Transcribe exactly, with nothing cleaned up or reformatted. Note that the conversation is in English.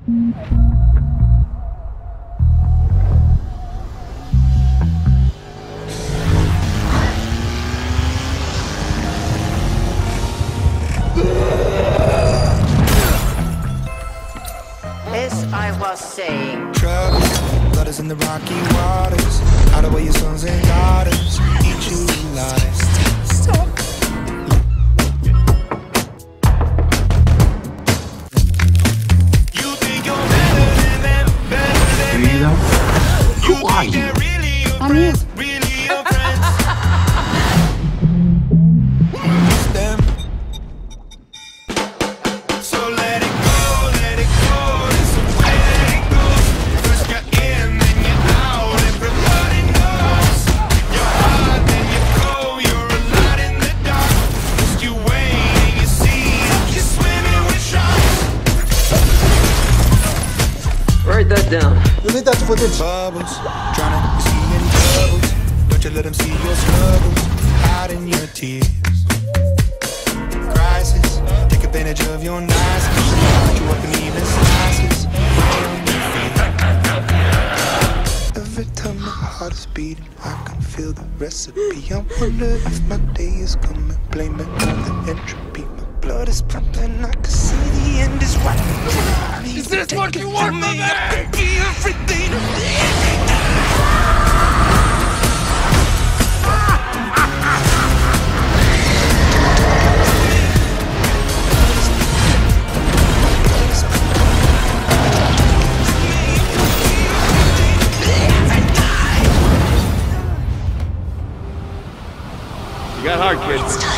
As I was saying, Troubles, blood is in the rocky waters. Hide away your sons and daughters. Eat you alive. Stop. You think you're better than them, better than them. Who are you? Really I'm here. Really your friends. It's them. So let it go, let it go. It's the way that it goes. First you're in, then you're out. Everybody knows. You're hot, then you go. You're a lot in the dark. Just you wait and you see. You're swimming with sharks. Write that down. You need that footage. Bubbles, drowning, you see any troubles. Don't you let them see your struggles. Hiding your tears. Crisis, take advantage of your niceness. Put you up in even slices. Lay on your feet. Every time my heart is beating, I can feel the recipe. I wonder if my day is coming. Blame it on the entropy. My blood is pumping. I can see the end is right. Is this what you want from me? Be everything. You got hard, kids.